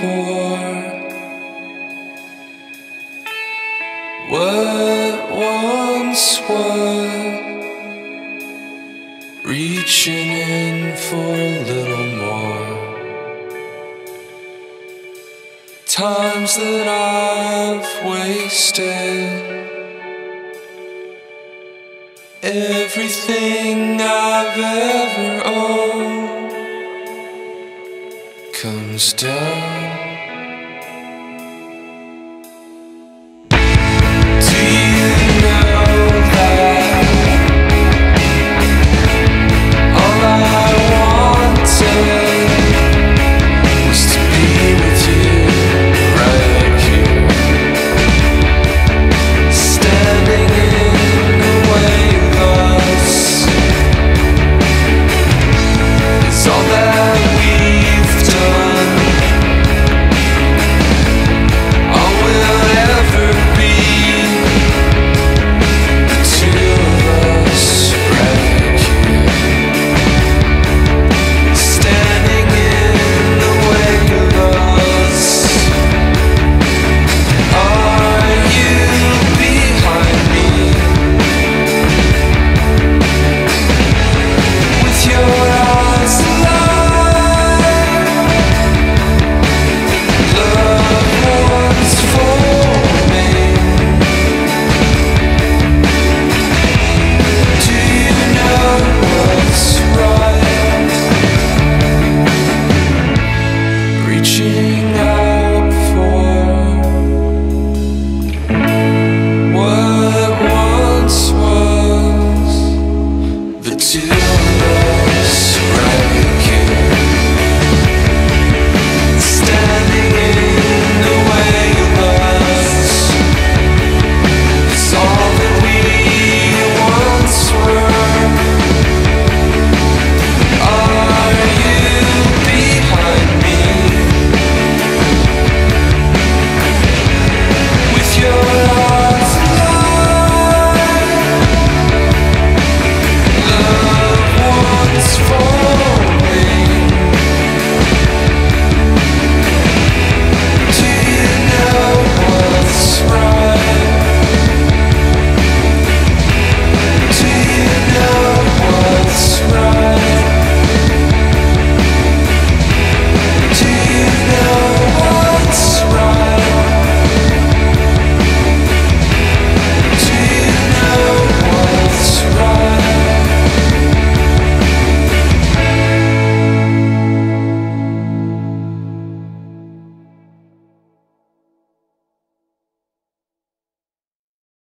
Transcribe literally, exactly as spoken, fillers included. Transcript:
for what once was, reaching in for a little more. Times that I've wasted, everything I've ever owned comes down. Do you know that all I wanted was to be with you right here, standing in the way of us? It's all that we've done, all we'll ever be, the two of us right here, standing in the way of us. Are you behind me with your eyes alive? Love ones for me. Do you know what's right? Reaching